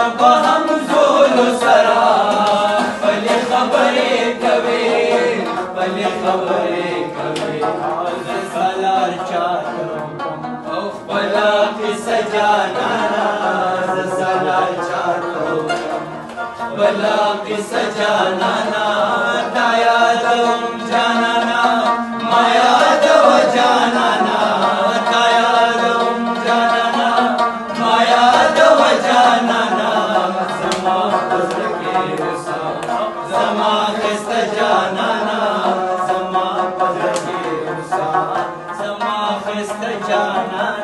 په همزولو سره خپلې خبرې کوي خپلې خبرې کوي زه سالار چاته او خپله قصه جانانه زه سالار چاته خپله قصه جانانه تا یادوم جانانه ما یادوه جانانه تا یادوم جانانه ما یادوه جانانه زما په زړه کې اوسه زما ښایسته جانانه زما په زړه کې اوسه زما ښایسته جانانه